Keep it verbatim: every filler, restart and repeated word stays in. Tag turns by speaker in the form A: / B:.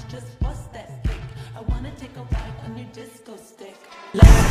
A: just bust that stick. I wanna take a ride on your disco stick. Let's